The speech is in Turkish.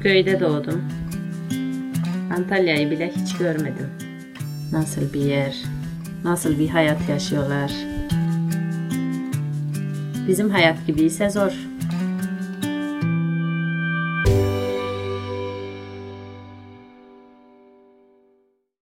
köyde doğdum. Antalya'yı bile hiç görmedim. Nasıl bir yer, nasıl bir hayat yaşıyorlar. Bizim hayat gibi ise zor.